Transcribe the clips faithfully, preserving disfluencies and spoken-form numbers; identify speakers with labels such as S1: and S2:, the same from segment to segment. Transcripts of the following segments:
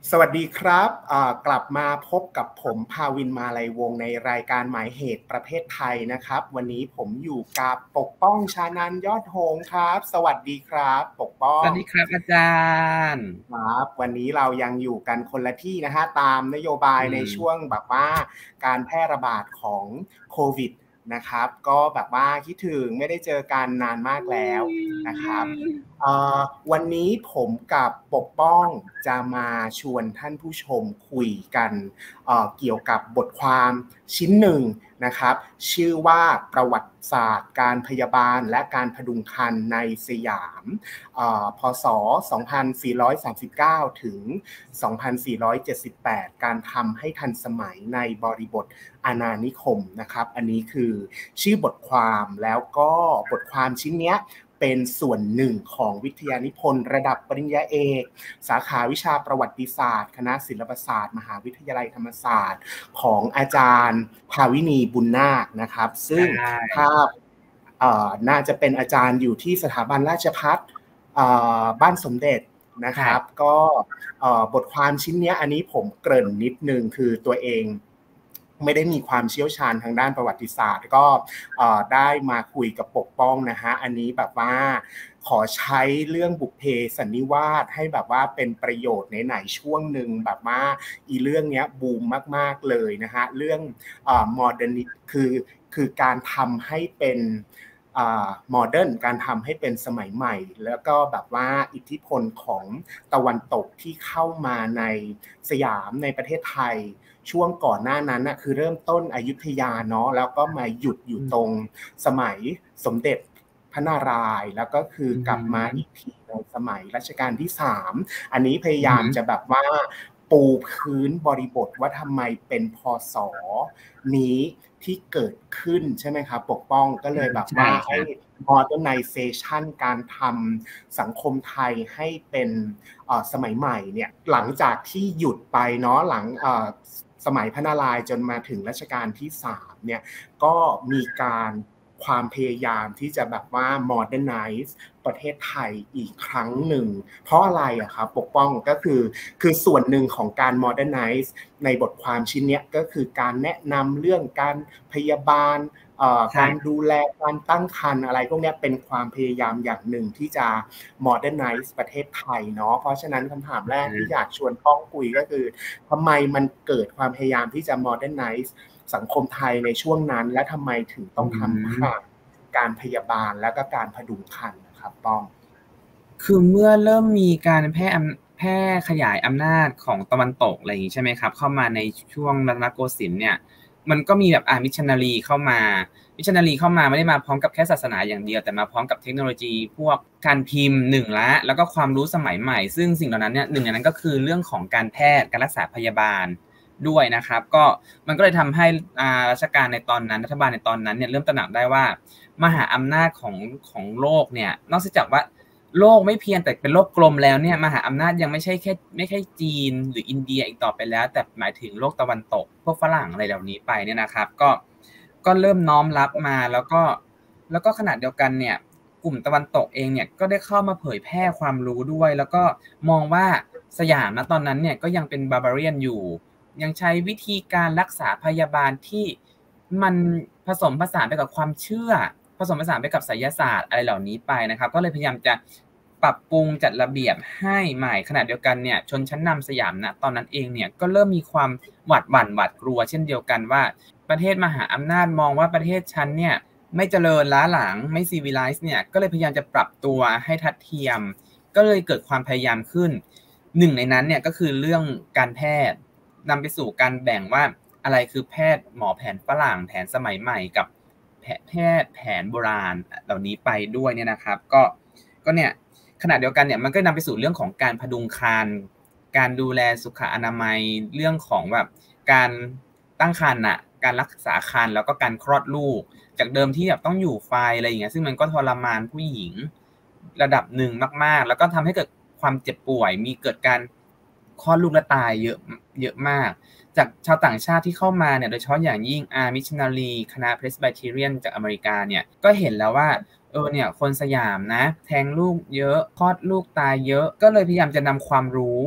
S1: สวัสดีครับกลับมาพบกับผมภาวินมาลัยวงศ์ในรายการหมายเหตุประเภทไทยนะครับวันนี้ผมอยู่กับปกป้องชานันท์ยอดหงส์ครับสวัสดีครับปกป้อง
S2: สวัสดีครับอาจารย์
S1: ครับวันนี้เรายังอยู่กันคนละที่นะฮะตามนโยบายในช่วงแบบว่าการแพร่ระบาดของโควิดนะครับก็แบบว่าคิดถึงไม่ได้เจอกันนานมากแล้วนะครับวันนี้ผมกับปกป้องจะมาชวนท่านผู้ชมคุยกันเ, เกี่ยวกับบทความชิ้นหนึ่งนะครับชื่อว่าประวัติศาสตร์การพยาบาลและการพดุงครรภ์ในสยามพ.ศ. สองพันสี่ร้อยสามสิบเก้าถึงสองพันสี่ร้อยเจ็ดสิบแปดการทำให้ทันสมัยในบริบทอาณานิคมนะครับอันนี้คือชื่อบทความแล้วก็บทความชิ้นนี้เป็นส่วนหนึ่งของวิทยานิพนธ์ระดับปริญญาเอกสาขาวิชาประวัติศาสตร์คณะศิลปศาสตร์มหาวิทยาลัยธรรมศาสตร์ของอาจารย์ภาวินีบุญนาคนะครับซึ่งถ้าน่าจะเป็นอาจารย์อยู่ที่สถาบันราชภัฏบ้านสมเด็จนะครับก็บทความชิ้นนี้อันนี้ผมเกริ่นนิดนึงคือตัวเองไม่ได้มีความเชี่ยวชาญทางด้านประวัติศาสตร์ก็ได้มาคุยกับปกป้องนะฮะอันนี้แบบว่าขอใช้เรื่องบุพเพสันนิวาสให้แบบว่าเป็นประโยชน์ในไหนช่วงหนึ่งแบบว่าอีเรื่องนี้บูมมากๆเลยนะฮะเรื่องโมเดิร์นคือคือการทำให้เป็นโมเดิร์นการทำให้เป็นสมัยใหม่แล้วก็แบบว่าอิทธิพลของตะวันตกที่เข้ามาในสยามในประเทศไทยช่วงก่อนหน้านั้นนะคือเริ่มต้นอยุธยาเนาะแล้วก็มาหยุดอยู่ตรงสมัยสมเด็จพระนารายณ์แล้วก็คือกลับมาอีกทีในสมัยรัชกาลที่สามอันนี้พยายามจะแบบว่าปูพื้นบริบทว่าทำไมเป็นพ.ศ.นี้ที่เกิดขึ้นใช่ไหมครับปกป้องก็เลยแบบว่าให้ modernization การทำสังคมไทยให้เป็นสมัยใหม่เนี่ยหลังจากที่หยุดไปเนาะหลังสมัยพระนารายณ์จนมาถึงรัชกาลที่สามเนี่ยก็มีการความพยายามที่จะแบบว่า modernize ประเทศไทยอีกครั้งหนึ่งเพราะอะไรอะครับปกป้องก็คือคือส่วนหนึ่งของการ modernize ในบทความชิ้นนี้ก็คือการแนะนำเรื่องการพยาบาลการดูแลการตั้งครรภ์อะไรพวกนี้เป็นความพยายามอย่างหนึ่งที่จะ modernize ประเทศไทยเนาะเพราะฉะนั้นคำถามแรกที่อยากชวนป้องคุยก็คือทำไมมันเกิดความพยายามที่จะ modernize สังคมไทยในช่วงนั้นและทำไมถึงต้องทำการพยาบาลและก็การพดุงครรภ์นะครับป้อง
S2: คือเมื่อเริ่มมีการแพร่แพร่ขยายอำนาจของตะวันตกอะไรอย่างนี้ใช่ไหมครับเข้ามาในช่วงรัตนโกสินทร์เนี่ยมันก็มีแบบอามิชชันนารีเข้ามามิชชันนารีเข้ามาไม่ได้มาพร้อมกับแค่ศาสนาอย่างเดียวแต่มาพร้อมกับเทคโนโลยีพวกการพิมพ์หนึ่งละแล้วก็ความรู้สมัยใหม่ซึ่งสิ่งเหล่านั้นเนี่ยหนึ่งในนั้นก็คือเรื่องของการแพทย์การรักษาพยาบาลด้วยนะครับก็มันก็เลยทำให้ราชการในตอนนั้นรัฐบาลในตอนนั้นเนี่ยเริ่มตระหนักได้ว่ามหาอำนาจของของโลกเนี่ยนอกจากว่าโลกไม่เพียงแต่เป็นโลกกลมแล้วเนี่ยมหาอำนาจยังไม่ใช่แค่ไม่ใช่จีนหรืออินเดียอีกต่อไปแล้วแต่หมายถึงโลกตะวันตกพวกฝรั่งอะไรเหล่านี้ไปเนี่ยนะครับก็ก็เริ่มน้อมรับมาแล้วก็แล้วก็ขณะเดียวกันเนี่ยกลุ่มตะวันตกเองเนี่ยก็ได้เข้ามาเผยแพร่ความรู้ด้วยแล้วก็มองว่าสยามณตอนนั้นเนี่ยก็ยังเป็นบาร์บาเรียนอยู่ยังใช้วิธีการรักษาพยาบาลที่มันผสมผสานไปกับความเชื่อผสมผสานไปกับไสยศาสตร์อะไรเหล่านี้ไปนะครับก็เลยพยายามจะปรับปรุงจัดระเบียบให้ใหม่ขณะเดียวกันเนี่ยชนชั้นนำสยามนะตอนนั้นเองเนี่ยก็เริ่มมีความหวาดหวั่นหวาดกลัวเช่นเดียวกันว่าประเทศมหาอำนาจมองว่าประเทศชั้นเนี่ยไม่เจริญล้าหลังไม่ซีวิไลซ์เนี่ยก็เลยพยายามจะปรับตัวให้ทัดเทียมก็เลยเกิดความพยายามขึ้นหนึ่งในนั้นเนี่ยก็คือเรื่องการแพทย์นำไปสู่การแบ่งว่าอะไรคือแพทย์หมอแผนฝรั่งแผนสมัยใหม่กับแพทย์แผนโบราณเหล่านี้ไปด้วยเนี่ยนะครับก็ก็เนี่ยขณะเดียวกันเนี่ยมันก็นำไปสู่เรื่องของการพดุงครรภ์การดูแลสุขอนามัยเรื่องของแบบการตั้งครรภ์น่ะการรักษาครรภ์แล้วก็การคลอดลูกจากเดิมที่แบบต้องอยู่ไฟอะไรอย่างเงี้ยซึ่งมันก็ทรมานผู้หญิงระดับหนึ่งมากๆแล้วก็ทำให้เกิดความเจ็บป่วยมีเกิดการคลอดลูกและตายเยอะเยอะมากจากชาวต่างชาติที่เข้ามาเนี่ยโดยเฉพาะอย่างยิ่งอาร์มิชชันนารีคณะเพรสไบเทเรียนจากอเมริกาเนี่ยก็เห็นแล้วว่าเออเนี่ยคนสยามนะแท้งลูกเยอะคลอดลูกตายเยอะก็เลยพยายามจะนำความรู้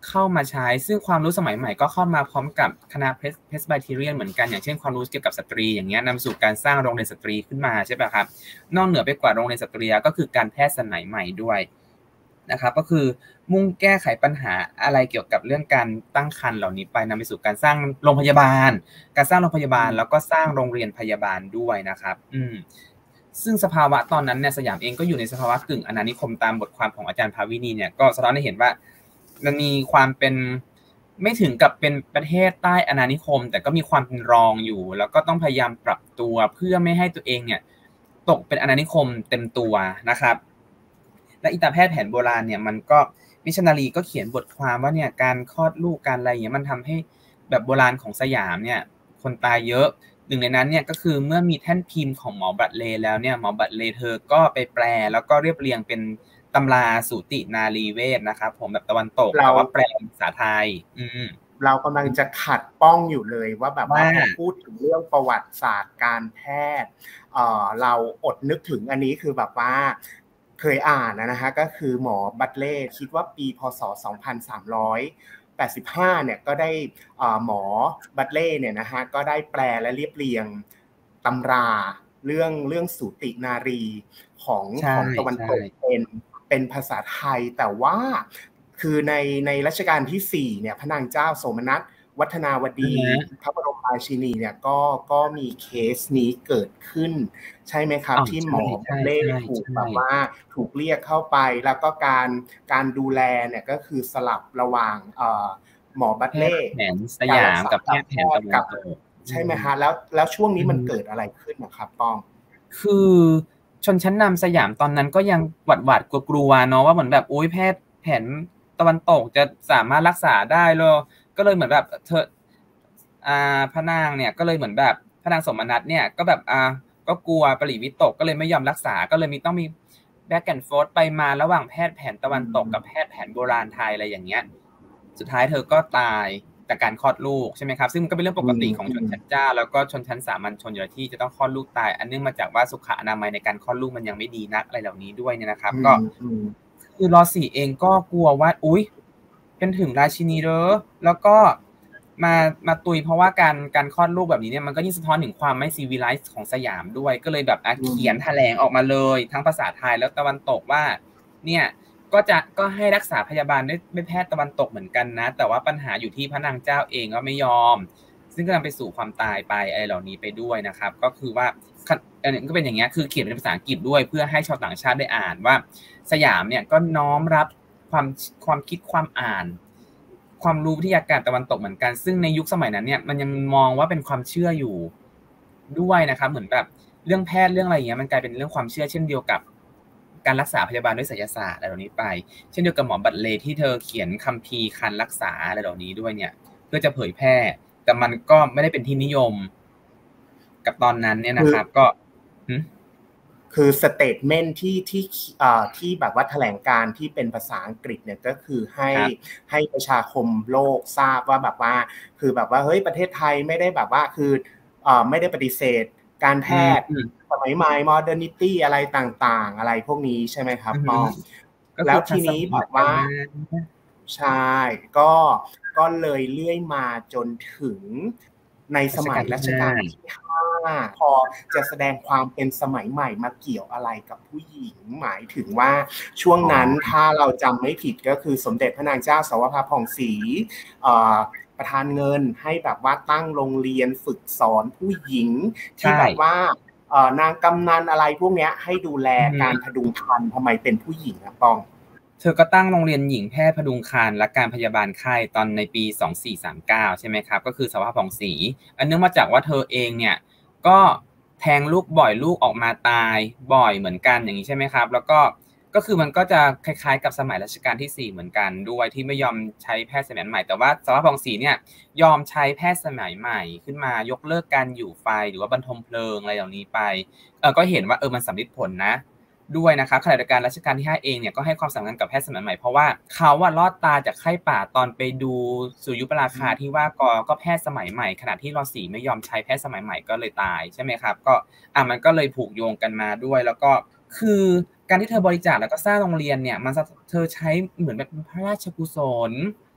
S2: เข้ามาใช้ซึ่งความรู้สมัยใหม่ก็เข้ามาพร้อมกับคณะเพรสไบเทเรียนเหมือนกันอย่างเช่นความรู้เกี่ยวกับสตรีอย่างเงี้ยนำสู่การสร้างโรงเรียนสตรีขึ้นมาใช่ป่ะครับนอกเหนือไปกว่าโรงเรียนสตรีก็คือการแพทย์สมัยใหม่ด้วยนะครับก็คือมุ่งแก้ไขปัญหาอะไรเกี่ยวกับเรื่องการตั้งครรภ์เหล่านี้ไปนำไปสู่การสร้างโรงพยาบาลการสร้างโรงพยาบาลแล้วก็สร้างโรงเรียนพยาบาลด้วยนะครับอืมซึ่งสภาวะตอนนั้นเนี่ยสยามเองก็อยู่ในสภาวะกึ่งอาณานิคมตามบทความของอาจารย์ภาวินีเนี่ยก็สะท้อนให้เห็นว่ามันมีความเป็นไม่ถึงกับเป็นประเทศใต้อาณานิคมแต่ก็มีความเป็นรองอยู่แล้วก็ต้องพยายามปรับตัวเพื่อไม่ให้ตัวเองเนี่ยตกเป็นอาณานิคมเต็มตัวนะครับและอิตาแพทย์แผนโบราณเนี่ยมันก็มิชชันนารีก็เขียนบทความว่าเนี่ยการคลอดลูกการอะไรอย่างเงี้ยมันทำให้แบบโบราณของสยามเนี่ยคนตายเยอะหนึ่งในนั้นเนี่ยก็คือเมื่อมีแท่นพิมพ์ของหมอบัตเลแล้วเนี่ยหมอบัตเลเธอก็ไปแปลแล้วก็เรียบเรียงเป็นตำราสูตินารีเวชนะครับผมแบบตะวันตกแต่ว่าแปลเป็นภาษาไทยอืม
S1: เรากำลังจะขัดป้องอยู่เลยว่าแบบว่าพอพูดถึงเรื่องประวัติศาสตร์การแพทย์เอ่อเราอดนึกถึงอันนี้คือแบบว่าเคยอ่านนะฮะก็คือหมอบัตเล่คิดว่าปีพ.ศ. สองพันสามร้อยแปดสิบห้าเนี่ยก็ได้หมอบัตเล่เนี่ยนะฮะก็ได้แปลและเรียบเรียงตำราเรื่องเรื่องสูตินารีของของตะวันตกเป็นเป็นภาษาไทยแต่ว่าคือในในรัชกาลที่สี่เนี่ยพระนางเจ้าโสมนัสวัฒนาวดีพระบรมราชินีเนี่ยก็ก็มีเคสนี้เกิดขึ้นใช่ไหมครับที่หมอบัตเล่ถูกแบบว่าถูกเรียกเข้าไปแล้วก็การการดูแลเนี่ยก็คือสลับระหว่างเอ่อหมอบัตเล่
S2: แผนสยามกับแพทย์แผนตะวันตก
S1: ใช่ไหมฮะแล้วแล้วช่วงนี้มันเกิดอะไรขึ้นนะครับป้อง
S2: คือชนชั้นนำสยามตอนนั้นก็ยังหวาดหวาดกลัวๆเนาะว่าเหมือนแบบโอ๊ยแพทย์แผนตะวันตกจะสามารถรักษาได้เลยก็เลยเหมือนแบบเธออ่าพระนางเนี่ยก็เลยเหมือนแบบพระนางสมนัสเนี่ยก็แบบอ่าก็กลัวปริวิตกก็เลยไม่ยอมรักษาก็เลยมีต้องมีแบ็กแอนด์ฟอร์ธไปมาระหว่างแพทย์แผนตะวันตกกับแพทย์แผนโบราณไทยอะไรอย่างเงี้ยสุดท้ายเธอก็ตายจากการคลอดลูกใช่ไหมครับซึ่งมันก็เป็นเรื่องปกติของชนชั้นเจ้าแล้วก็ชนชั้นสามัญชนอยู่ที่จะต้องคลอดลูกตายอันเนื่องมาจากว่าสุขอนามัยในการคลอดลูกมันยังไม่ดีนักอะไรเหล่านี้ด้วยเนี่ยนะครับก็คือรอสี่เองก็กลัวว่าอุ๊ยเป็นถึงราชินีเด้อแล้วก็มามาตุยเพราะว่าการการคลอดลูกแบบนี้เนี่ยมันก็ยิ่งสะท้อนถึงความไม่ซีวิไลซ์ของสยามด้วยก็เลยแบบเขียนแถลงออกมาเลยทั้งภาษาไทยแล้วตะวันตกว่าเนี่ยก็จะก็ให้รักษาพยาบาลด้วยแพทย์ตะวันตกเหมือนกันนะแต่ว่าปัญหาอยู่ที่พระนางเจ้าเองก็ไม่ยอมซึ่งก็นำไปสู่ความตายไปอะไรเหล่านี้ไปด้วยนะครับก็คือว่าอันนี้ก็เป็นอย่างเงี้ยคือเขียนเป็นภาษาอังกฤษด้วยเพื่อให้ชาวต่างชาติได้อ่านว่าสยามเนี่ยก็น้อมรับความความคิดความอ่านความรู้วิทยาการตะวันตกเหมือนกันซึ่งในยุคสมัยนั้นเนี่ยมันยังมองว่าเป็นความเชื่ออยู่ด้วยนะครับเหมือนแบบเรื่องแพทย์เรื่องอะไรอย่างเงี้ยมันกลายเป็นเรื่องความเชื่อเช่นเดียวกับการรักษาพยาบาลด้วยไสยศาสตร์อะไรเหล่านี้ไปเช่นเดียวกับหมอบัตเลที่เธอเขียนคัมภีร์การรักษาอะไรเหล่านี้ด้วยเนี่ยเพื่อจะเผยแพร่แต่มันก็ไม่ได้เป็นที่นิยมกับตอนนั้นเนี่ยนะครับก็
S1: คือสเตทเมนต์ที่ที่เอ่อที่แบบว่าแถลงการที่เป็นภาษาอังกฤษเนี่ยก็คือให้ให้ประชาคมโลกทราบว่าแบบว่าคือแบบว่าเฮ้ยประเทศไทยไม่ได้แบบว่าคือเอ่อไม่ได้ปฏิเสธการแพทย์สมัยใหม่ modernity อะไรต่างๆอะไรพวกนี้ใช่ไหมครับป้องแล้วทีนี้แบบว่าใช่ก็ก็เลยเลื่อยมาจนถึงในสมัยรัชกาลที่ห้าพอจะแสดงความเป็นสมัยใหม่มาเกี่ยวอะไรกับผู้หญิงหมายถึงว่าช่วงนั้นถ้าเราจำไม่ผิดก็คือสมเด็จพระนางเจ้าสวภาผ่องศรีประทานเงินให้แบบว่าตั้งโรงเรียนฝึกสอนผู้หญิงที่แบบว่านางกำนันอะไรพวกนี้ให้ดูแลการพดุงครรภ์ทำไมเป็นผู้หญิงนะป้อง
S2: เธอก็ตั้งโรงเรียนหญิงแพทย์พดุงครรภ์และการพยาบาลไข้ตอนในปีสองพันสี่ร้อยสามสิบเก้าใช่ไหมครับก็คือสภาพผ่องศรีอันเนื่องมาจากว่าเธอเองเนี่ยก็แทงลูกบ่อยลูกออกมาตายบ่อยเหมือนกันอย่างนี้ใช่ไหมครับแล้วก็ก็คือมันก็จะคล้ายๆกับสมัยรัชกาลที่สี่เหมือนกันด้วยที่ไม่ยอมใช้แพทย์สมัยใหม่แต่ว่าสภาพผ่องศรีเนี่ยยอมใช้แพทย์สมัยใหม่ขึ้นมายกเลิกการอยู่ไฟหรือว่าบรรทมเพลิงอะไรเหล่านี้ไปเออก็เห็นว่าเออมันสำลิดผลนะด้วยนะครับขณะเดียวกันรัชกาลที่ห้าเองเนี่ยก็ให้ความสำคัญกับแพทย์สมัยใหม่เพราะว่าเขาว่ารอดตายจากไข้ป่าตอนไปดูสุริยุปราคาที่ว่ากก็แพทย์สมัยใหม่ขณะที่รอสี่ไม่ยอมใช้แพทย์สมัยใหม่ก็เลยตายใช่ไหมครับก็อ่ะมันก็เลยผูกโยงกันมาด้วยแล้วก็คือการที่เธอบริจาคแล้วก็สร้างโรงเรียนเนี่ยมันเธอใช้เหมือนแบบพระราชกุศล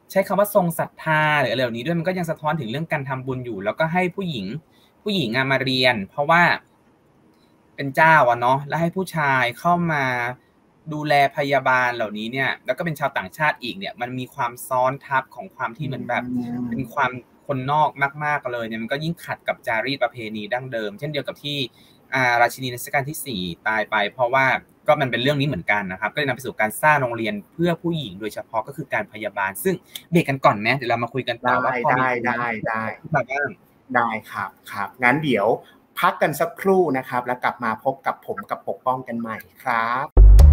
S2: ใช้คำว่าทรงศรัทธาหรืออะไรเหล่านี้ด้วยมันก็ยังสะท้อนถึงเรื่องการทำบุญอยู่แล้วก็ให้ผู้หญิงผู้หญิงมาเรียนเพราะว่าเป็นเจ้าอะเนาะแล้วให้ผู้ชายเข้ามาดูแลพยาบาลเหล่านี้เนี่ยแล้วก็เป็นชาวต่างชาติอีกเนี่ยมันมีความซ้อนทับของความที่เหมือนแบบเป็นความคนนอกมากๆเลยเนี่ยมันก็ยิ่งขัดกับจารีตประเพณีดั้งเดิมเช่นเดียวกับที่อ่าราชินีรัชกาลที่สี่ตายไปเพราะว่าก็มันเป็นเรื่องนี้เหมือนกันนะครับก็เลยนำไปสู่การสร้างโรงเรียนเพื่อผู้หญิงโดยเฉพาะก็คือการพยาบาลซึ่งเบรกกันก่อนนะเดี๋ยวเรามาคุยกันต่อว่าพอมี
S1: ได้ได้
S2: ได้
S1: ได้ครับครับงั้นเดี๋ยวพักกันสักครู่นะครับแล้วกลับมาพบกับผมกับปกป้องกันใหม่ครับ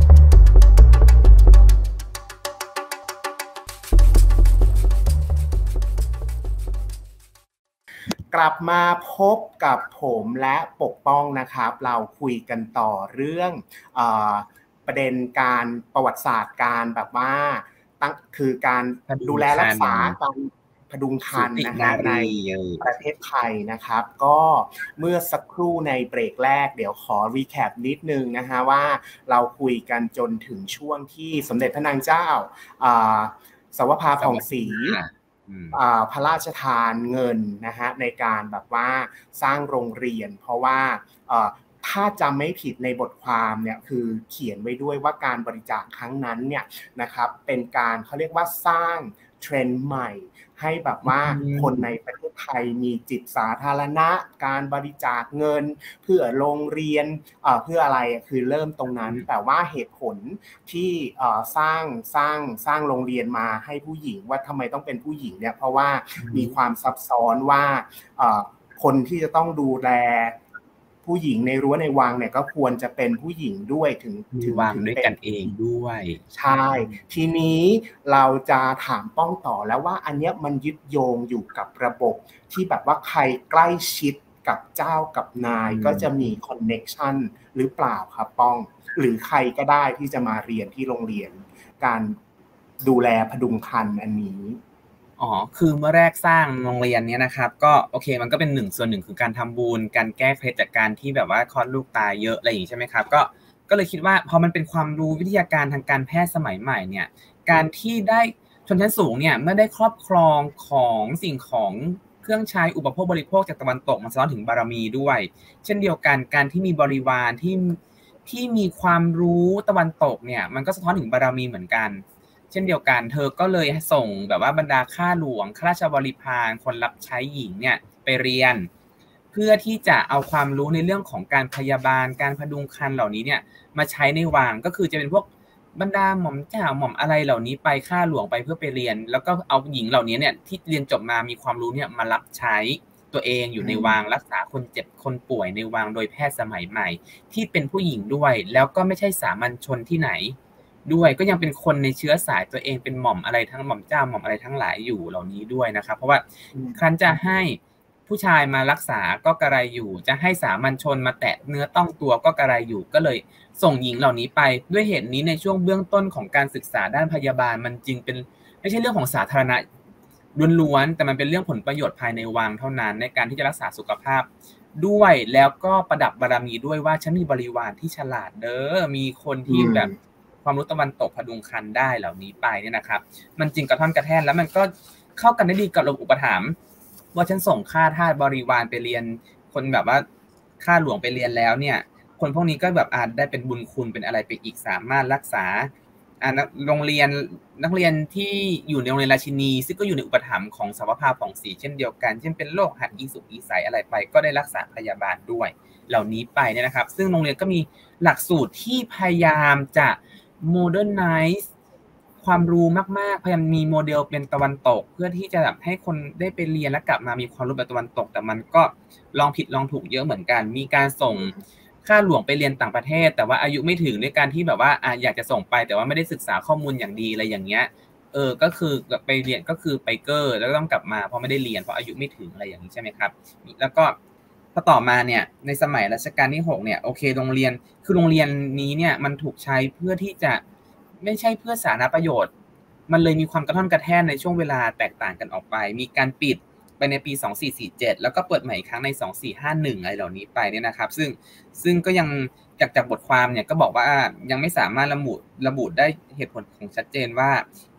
S1: กลับมาพบกับผมและปกป้องนะครับเราคุยกันต่อเรื่องเอ่อประเด็นการประวัติศาสตร์การแบบว่าตั้งคือการดูแลรักษาการพดุงครรภ์นะฮะในประเทศไทยนะครับก็เมื่อสักครู่ในเบรกแรกเดี๋ยวขอรีแคปนิดนึงนะฮะว่าเราคุยกันจนถึงช่วงที่สมเด็จพระนางเจ้าสวภาผ่องศรีพระราชทานเงินนะฮะในการแบบว่าสร้างโรงเรียนเพราะว่าถ้าจำไม่ผิดในบทความเนี่ยคือเขียนไว้ด้วยว่าการบริจาคครั้งนั้นเนี่ยนะครับเป็นการเขาเรียกว่าสร้างเทรนด์ใหม่ให้แบบว่าคนในประเทศไทยมีจิตสาธารณะการบริจาคเงินเพื่อโรงเรียนเพื่ออะไรคือเริ่มตรงนั้นแต่ว่าเหตุผลที่สร้างสร้างสร้างโรงเรียนมาให้ผู้หญิงว่าทำไมต้องเป็นผู้หญิงเนี่ยเพราะว่ามีความซับซ้อนว่าคนที่จะต้องดูแลผู้หญิงในรั้วในวังเนี่ยก็ควรจะเป็นผู้หญิงด้วยถึง
S2: ถึงวางด้วยกันเองด้วย
S1: ใช่ทีนี้เราจะถามป้องต่อแล้วว่าอันเนี้ยมันยึดโยงอยู่กับระบบที่แบบว่าใครใกล้ชิดกับเจ้ากับนายก็จะมีคอนเน็กชันหรือเปล่าครับป้องหรือใครก็ได้ที่จะมาเรียนที่โรงเรียนการดูแลพดุงครรภ์อันนี้
S2: อ๋อคือเมื่อแรกสร้างโรงเรียนเนี้ยนะครับก็โอเคมันก็เป็นหนึ่งส่วนหนึ่งคือการทำบุญการแก้เคล็ดจากการที่แบบว่าคลอดลูกตายเยอะอะไรอย่างนี้ใช่ไหมครับก็ก็เลยคิดว่าพอมันเป็นความรู้วิทยาการทางการแพทย์สมัยใหม่เนี่ยการที่ได้ชนชั้นสูงเนี่ยเมื่อได้ครอบครองของสิ่งของเครื่องใช้อุปโภคบริโภคจากตะวันตกมันสะท้อนถึงบารมีด้วยเช่นเดียวกันการที่มีบริวารที่ที่มีความรู้ตะวันตกเนี่ยมันก็สะท้อนถึงบารมีเหมือนกันเช่นเดียวกันเธอก็เลยส่งแบบว่าบรรดาข้าหลวงข้าราชบริพารคนรับใช้หญิงเนี่ยไปเรียนเพื่อที่จะเอาความรู้ในเรื่องของการพยาบาลการพดุงครรภ์เหล่านี้เนี่ยมาใช้ในวังก็คือจะเป็นพวกบรรดาหม่อมเจ้าหม่อมอะไรเหล่านี้ไปข้าหลวงไปเพื่อไปเรียนแล้วก็เอาหญิงเหล่านี้เนี่ยที่เรียนจบมามีความรู้เนี่ยมารับใช้ตัวเองอยู่ในวังรักษาคนเจ็บคนป่วยในวังโดยแพทย์สมัยใหม่ที่เป็นผู้หญิงด้วยแล้วก็ไม่ใช่สามัญชนที่ไหนด้วยก็ยังเป็นคนในเชื้อสายตัวเองเป็นหม่อมอะไรทั้งหม่อมเจ้าหม่อมอะไรทั้งหลายอยู่เหล่านี้ด้วยนะครับเพราะว่าครั้นจะให้ผู้ชายมารักษาก็กระไรอยู่จะให้สามัญชนมาแตะเนื้อต้องตัวก็กระไรอยู่ก็เลยส่งหญิงเหล่านี้ไปด้วยเหตุนี้ในช่วงเบื้องต้นของการศึกษาด้านพยาบาลมันจึงเป็นไม่ใช่เรื่องของสาธารณะล้วนๆแต่มันเป็นเรื่องผลประโยชน์ภายในวังเท่านั้นในการที่จะรักษาสุขภาพด้วยแล้วก็ประดับบารมีด้วยว่าฉันมีบริวารที่ฉลาดเด้อมีคนที่แบบความรู้ตะวันตกพดุงครรภ์ได้เหล่านี้ไปเนี่ยนะครับมันจริงกระท่อนกระแท่นแล้วมันก็เข้ากันได้ดีกับระบบอุปถัมภ์ว่าฉันส่งข้าทาสบริวารไปเรียนคนแบบว่าข้าหลวงไปเรียนแล้วเนี่ยคนพวกนี้ก็แบบอาจได้เป็นบุญคุณเป็นอะไรไปอีกสามารถรักษาอ่าโรงเรียนนักเรียนที่อยู่ในโรงเรียนราชินีซึ่งก็อยู่ในอุปถัมภ์ของสวภาผ่องศรีเช่นเดียวกันเช่นเป็นโรคหัดอีสุกอีใสอะไรไปก็ได้รักษาพยาบาลด้วยเหล่านี้ไปเนี่ยนะครับซึ่งโรงเรียนก็มีหลักสูตรที่พยายามจะmodernize ความรู้มากๆพยายามมีโมเดลเป็นตะวันตกเพื่อที่จะแบบให้คนได้ไปเรียนและกลับมามีความรู้แบบตะวันตกแต่มันก็ลองผิดลองถูกเยอะเหมือนกันมีการส่งข้าหลวงไปเรียนต่างประเทศแต่ว่าอายุไม่ถึงด้วยการที่แบบว่าอ่ะอยากจะส่งไปแต่ว่าไม่ได้ศึกษาข้อมูลอย่างดีอะไรอย่างเงี้ยเออก็คือไปเรียนก็คือไปเกอร์แล้วก็ต้องกลับมาเพราะไม่ได้เรียนเพราะอายุไม่ถึงอะไรอย่างนี้ใช่ไหมครับแล้วก็พอต่อมาเนี่ยในสมัยรัชกาลที่หกเนี่ยโอเคโรงเรียนคือโรงเรียนนี้เนี่ยมันถูกใช้เพื่อที่จะไม่ใช่เพื่อสาธารณประโยชน์มันเลยมีความกระท่อนกระแท่นในช่วงเวลาแตกต่างกันออกไปมีการปิดไปในปีสองสี่สี่เจ็ดแล้วก็เปิดใหม่อีกครั้งในสองสี่ห้าหนึ่งอะไรเหล่านี้ไปเนี่ยนะครับซึ่งซึ่งก็ยังจากจากบทความเนี่ยก็บอกว่ายังไม่สามารถระบุระบุได้เหตุผลของชัดเจนว่า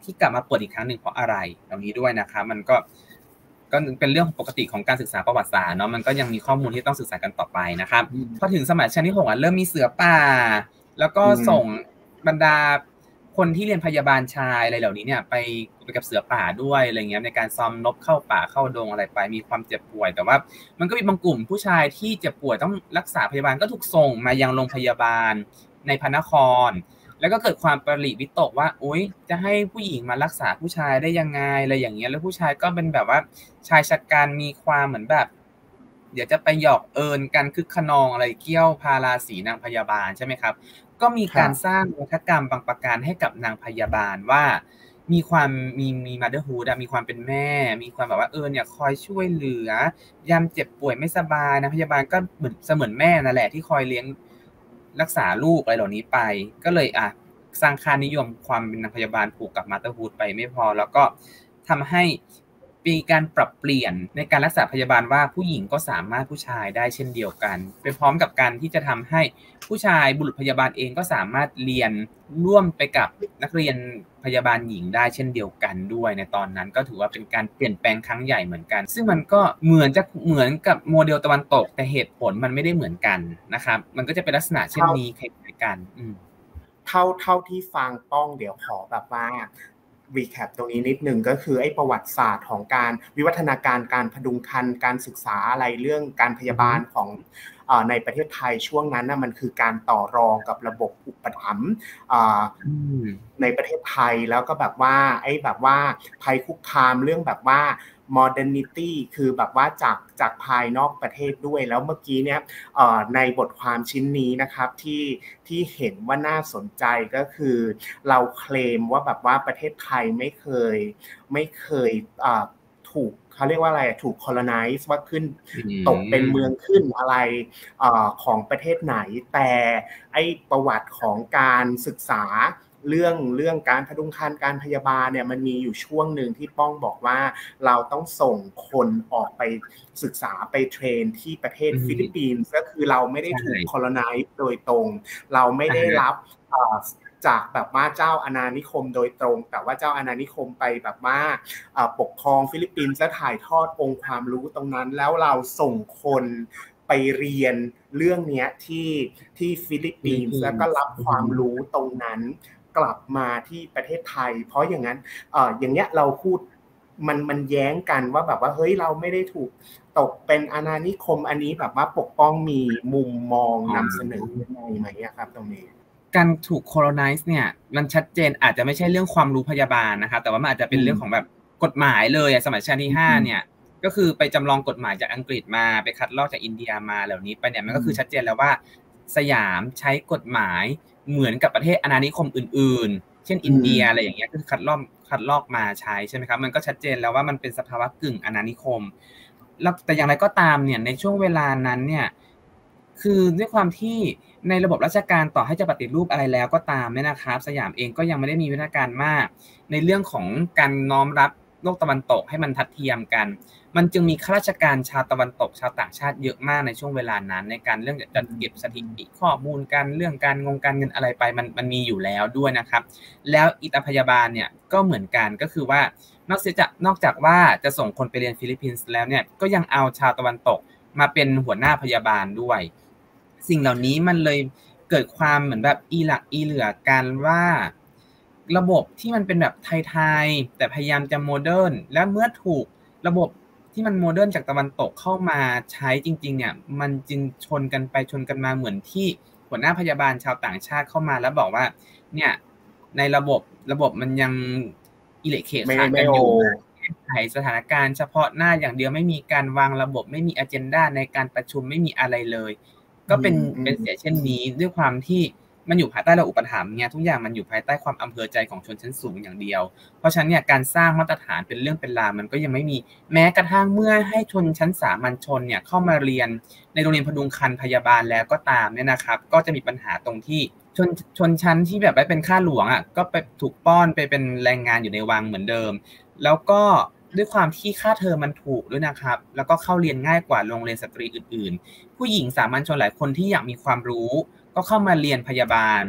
S2: ที่กลับมาเปิดอีกครั้งหนึ่งเพราะอะไรตรงนี้ด้วยนะครับมันก็ก็เป็นเรื่องปกติของการศึกษาประวัติศาสตร์เนาะมันก็ยังมีข้อมูลที่ต้องศึกษากันต่อไปนะครับพอถึงสมัยรัชกาลที่หกอ่ะเริ่มมีเสือป่าแล้วก็ส่งบรรดาคนที่เรียนพยาบาลชายอะไรเหล่านี้เนี่ยไปไปกับเสือป่าด้วยอะไรเงี้ยในการซ้อมรบเข้าป่าเข้าดงอะไรไปมีความเจ็บป่วยแต่ว่ามันก็มีบางกลุ่มผู้ชายที่เจ็บป่วยต้องรักษาพยาบาลก็ถูกส่งมายังโรงพยาบาลในพระนครแล้วก็เกิดความประหลี่วิตกว่าอุ๊ยจะให้ผู้หญิงมารักษาผู้ชายได้ยังไงอะไรอย่างเงี้ยแล้วผู้ชายก็เป็นแบบว่าชายชะกันมีความเหมือนแบบเดี๋ยวจะไปหยอกเอิญกันคึกขนองอะไรเกี้ยวพาราสีนางพยาบาลใช่ไหมครับก็มีการสร้างวัฒกรรมบางประการให้กับนางพยาบาลว่ามีความมีมีมัดเดอร์ฮูดมีความเป็นแม่มีความแบบว่าเออเนี่ยคอยช่วยเหลือยามเจ็บป่วยไม่สบายนะพยาบาลก็เหมือนเสมือนแม่นั่นแหละที่คอยเลี้ยงรักษาลูกอะไรเหล่านี้ไปก็เลยอ่ะสร้างค่านิยมความเป็นนางพยาบาลผูกกับมัดเดอร์ฮูดไปไม่พอแล้วก็ทำให้มีการปรับเปลี่ยนในการรักษาพยาบาลว่าผู้หญิงก็สามารถผู้ชายได้เช่นเดียวกันไปพร้อมกับการที่จะทำให้ผู้ชายบุรุษพยาบาลเองก็สามารถเรียนร่วมไปกับนักเรียนพยาบาลหญิงได้เช่นเดียวกันด้วยในตอนนั้นก็ถือว่าเป็นการเปลี่ยนแปลงครั้งใหญ่เหมือนกันซึ่งมันก็เหมือนจะเหมือนกับโมเดลตะวันตกแต่เหตุผลมันไม่ได้เหมือนกันนะครับมันก็จะเป็นลักษณะเช่นนี้คล้ายๆกัน
S1: เท่าเท่าที่ฟังป้องเดี๋ยวขอแบบว่ารีแคปตรงนี้นิดนึงก็คือไอ้ประวัติศาสตร์ของการวิวัฒนาการการพดุงครรภ์การศึกษาอะไรเรื่องการพยาบาลของในประเทศไทยช่วงนั้นน่ะมันคือการต่อรองกับระบบอุปถัมภ์ในประเทศไทยแล้วก็แบบว่าไอ้แบบว่าภัยคุกคามเรื่องแบบว่า modernity คือแบบว่าจากจากภายนอกประเทศด้วยแล้วเมื่อกี้เนี่ยในบทความชิ้นนี้นะครับที่ที่เห็นว่าน่าสนใจก็คือเราเคลมว่าแบบว่าประเทศไทยไม่เคยไม่เคยถูกเขาเรียกว่าอะไรถูก colonize ว่าขึ้นตกเป็นเมืองขึ้นอะไรของประเทศไหนแต่ไอ้ประวัติของการศึกษาเรื่องเรื่องการพดุงครรภ์การพยาบาลเนี่ยมันมีอยู่ช่วงหนึ่งที่ป้องบอกว่าเราต้องส่งคนออกไปศึกษาไปเทรนที่ประเทศฟิลิปปินส์ก็คือเราไม่ได้ถูก colonize โดยตรงเราไม่ได้รับจากแบบว่าเจ้าอาณานิคมโดยตรงแต่ว่าเจ้าอาณานิคมไปแบบว่าปกครองฟิลิปปินส์และถ่ายทอดองค์ความรู้ตรงนั้นแล้วเราส่งคนไปเรียนเรื่องนี้ที่ที่ฟิลิปปินส์แล้วก็รับความรู้ตรงนั้นกลับมาที่ประเทศไทยเพราะอย่างนั้นเอ่ออย่างเงี้ยเราพูดมันมันแย้งกันว่าแบบว่าเฮ้ยเราไม่ได้ถูกตกเป็นอาณานิคมอันนี้แบบว่าปกป้องมีมุมมองนำเสนอยังไงไหมครับตรงนี้
S2: การถูก colonize เนี่ยมันชัดเจนอาจจะไม่ใช่เรื่องความรู้พยาบาลนะครับแต่ว่ามันอาจจะเป็นเรื่องของแบบกฎหมายเลยสมัยรัชกาลที่ห้าเนี่ยก็คือไปจำลองกฎหมายจากอังกฤษมาไปคัดลอกจากอินเดียมาเหล่านี้ไปเนี่ยมันก็คือชัดเจนแล้วว่าสยามใช้กฎหมายเหมือนกับประเทศอาณานิคมอื่นๆเช่นอินเดียอะไรอย่างเงี้ยคือคัดลอกคัดลอกมาใช้ใช่ไหมครับมันก็ชัดเจนแล้วว่ามันเป็นสภาวะกึ่งอาณานิคมแล้วแต่อย่างไรก็ตามเนี่ยในช่วงเวลานั้นเนี่ยคือด้วยความที่ในระบบราชการต่อให้จะปฏิรูปอะไรแล้วก็ตามเนี่ยนะครับสยามเองก็ยังไม่ได้มีวิธีการมากในเรื่องของการน้อมรับโลกตะวันตกให้มันทัดเทียมกันมันจึงมีข้าราชการชาวตะวันตกชาวต่างชาติเยอะมากในช่วงเวลานั้นในการเรื่องจัดเก็บสถิติข้อมูลกันเรื่องการงงการเงินอะไรไปมันมันมีอยู่แล้วด้วยนะครับแล้วอิตาพยาบาลเนี่ยก็เหมือนกันก็คือว่านอกจากนอกจากว่าจะส่งคนไปเรียนฟิลิปปินส์แล้วเนี่ยก็ยังเอาชาวตะวันตกมาเป็นหัวหน้าพยาบาลด้วยสิ่งเหล่านี้มันเลยเกิดความเหมือนแบบอีหลักอีเหลือกันว่าระบบที่มันเป็นแบบไทยๆแต่พยายามจะโมเดิร์นและเมื่อถูกระบบที่มันโมเดิร์นจากตะวันตกเข้ามาใช้จริงๆเนี่ยมันจึงชนกันไปชนกันมาเหมือนที่หัวหน้าพยาบาลชาวต่างชาติเข้ามาแล้วบอกว่าเนี่ยในระบบระบบมันยังอิเล็กเคขาดกันอยู่แก้ไขสถานการณ์เฉพาะหน้าอย่างเดียวไม่มีการวางระบบไม่มีอเจนดาในการประชุมไม่มีอะไรเลยก็เป็นเป็นเสียเช่นนี้ด้วยความที่มันอยู่ภายใต้ระบบอุปถัมภ์เนี่ยทุกอย่างมันอยู่ภายใต้ความอำเภอใจของชนชั้นสูงอย่างเดียวเพราะฉะนั้นเนี่ยการสร้างมาตรฐานเป็นเรื่องเป็นราวมันก็ยังไม่มีแม้กระทั่งเมื่อให้ชนชั้นสามัญชนเนี่ยเข้ามาเรียนในโรงเรียนพดุงครรภ์พยาบาลแล้วก็ตามเนี่ยนะครับก็จะมีปัญหาตรงที่ชนชนชั้นที่แบบได้เป็นข้าหลวงอ่ะก็ไปถูกป้อนไปเป็นแรงงานอยู่ในวังเหมือนเดิมแล้วก็ด้วยความที่ค่าเทอมมันถูกด้วยนะครับแล้วก็เข้าเรียนง่ายกว่าโรงเรียนสตรีอื่นๆผู้หญิงสามัญชนหลายคนที่อยากมีความรู้ก็เข้ามาเรียนพยาบาล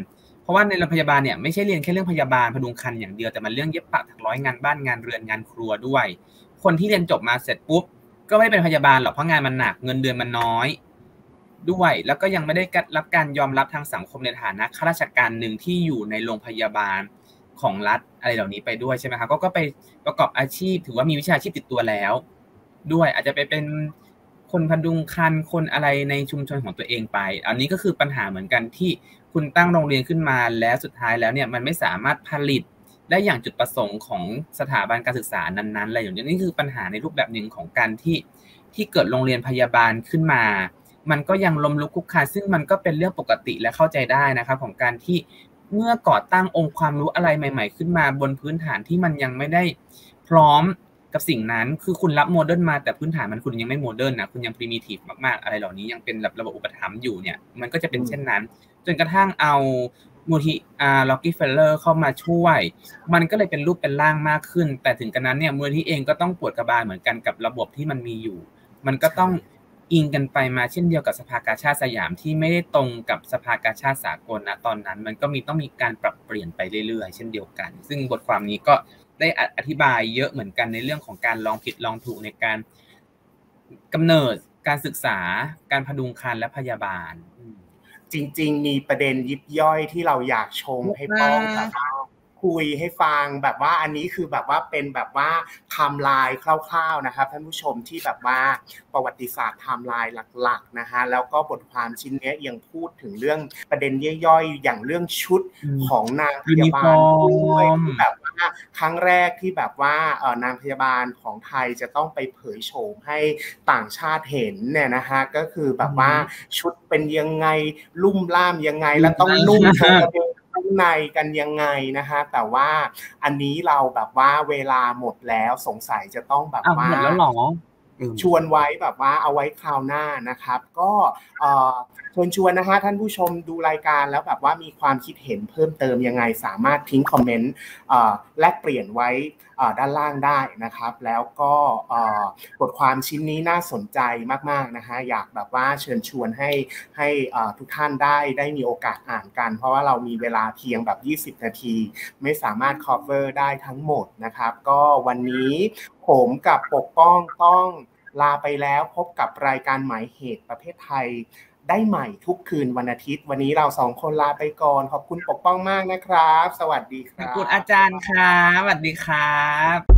S2: เพราะว่าในโรงพยาบาลเนี่ยไม่ใช่เรียนแค่เรื่องพยาบาลพดุงครรภ์อย่างเดียวแต่มันเรื่องเย็บปักถักร้อยงานบ้านงานเรือนงานครัวด้วยคนที่เรียนจบมาเสร็จปุ๊บก็ไม่เป็นพยาบาลหรอกเพราะงานมันหนักเงินเดือนมันน้อยด้วยแล้วก็ยังไม่ได้รับการยอมรับทางสังคมในฐานะข้าราชการหนึ่งที่อยู่ในโรงพยาบาลของรัฐอะไรเหล่านี้ไปด้วยใช่ไหมครับก็ก็ไปประกอบอาชีพถือว่ามีวิชาชีพติดตัวแล้วด้วยอาจจะไปเป็นคนพดุงครรภ์คนอะไรในชุมชนของตัวเองไปอันนี้ก็คือปัญหาเหมือนกันที่คุณตั้งโรงเรียนขึ้นมาแล้วสุดท้ายแล้วเนี่ยมันไม่สามารถผลิตได้อย่างจุดประสงค์ของสถาบันการศึกษานั้นๆอะไรอย่างนี้นี่คือปัญหาในรูปแบบหนึ่งของการที่ที่เกิดโรงเรียนพยาบาลขึ้นมามันก็ยังล้มลุกคลุกคลานซึ่งมันก็เป็นเรื่องปกติและเข้าใจได้นะครับของการที่เมื่อก่อตั้งองค์ความรู้อะไรใหม่ๆขึ้นมาบนพื้นฐานที่มันยังไม่ได้พร้อมกับสิ่งนั้นคือคุณรับโมเดิร์นมาแต่พื้นฐานมันคุณยังไม่โมเดิร์นนะคุณยังพรีมิทีฟมากๆอะไรเหล่านี้ยังเป็นระบบอุปถัมภ์อยู่เนี่ยมันก็จะเป็นเช่นนั้นจนกระทั่งเอามูลนิธิอ่า Rockefeller เข้ามาช่วยมันก็เลยเป็นรูปเป็นร่างมากขึ้นแต่ถึงกระนั้นเนี่ยมูลนิธิเองก็ต้องปวดกระบาลเหมือนกันกับระบบที่มันมีอยู่มันก็ต้องอิงกันไปมาเช่นเดียวกับสภากาชาดสยามที่ไม่ได้ตรงกับสภากาชาดสากลนะตอนนั้นมันก็มีต้องมีการปรับเปลี่ยนไปเรื่อยๆเช่นเดียวกันซึ่งบทความนี้ก็ได้อธิบายเยอะเหมือนกันในเรื่องของการลองผิดลองถูกในการกำเนิดการศึกษาการพดุงครรภ์และพยาบาล
S1: จริงๆมีประเด็นยิบย่อยที่เราอยากชมให้ป้องแบบว่าคุยให้ฟังแบบว่าอันนี้คือแบบว่าเป็นแบบว่าไทม์ไลน์คร่าวๆนะครับท่านผู้ชมที่แบบว่าประวัติศาสตร์ไทม์ไลน์หลักๆนะฮะแล้วก็บทความชิ้นนี้ยังพูดถึงเรื่องประเด็นย่อยๆอย่างเรื่องชุดของนางพยาบาลด้วยที่แบบว่าครั้งแรกที่แบบว่าเอ่อนางพยาบาลของไทยจะต้องไปเผยโฉมให้ต่างชาติเห็นเนี่ยนะฮะก็คือแบบว่าชุดเป็นยังไงลุ่มล่ามยังไงแล้วต้องนุ่งข้างในกันยังไงนะฮะแต่ว่าอันนี้เราแบบว่าเวลาหมดแล้วสงสัยจะต้องแบบว่า
S2: หมดแล้วหรอ
S1: ชวนไว้แบบว่าเอาไว้คราวหน้านะครับก็เอ่อชวนชวนนะฮะท่านผู้ชมดูรายการแล้วแบบว่ามีความคิดเห็นเพิ่มเติมยังไงสามารถทิ้งคอมเมนต์แลกเปลี่ยนไว้ด้านล่างได้นะครับแล้วก็บทความชิ้นนี้น่าสนใจมากๆนะฮะอยากแบบว่าเชิญชวนให้ให้ทุกท่านได้ได้มีโอกาสอ่านกันเพราะว่าเรามีเวลาเพียงแบบยี่สิบนาทีไม่สามารถ cover ได้ทั้งหมดนะครับก็วันนี้ผมกับปกป้องต้องลาไปแล้วพบกับรายการหมายเหตุประเภทไทยได้ใหม่ทุกคืนวันอาทิตย์วันนี้เราสองคนลาไปก่อนขอบคุณปกป้องมากนะครับสวัสดีครับ
S2: ขอบคุณอาจารย์ครับสวัสดีครับ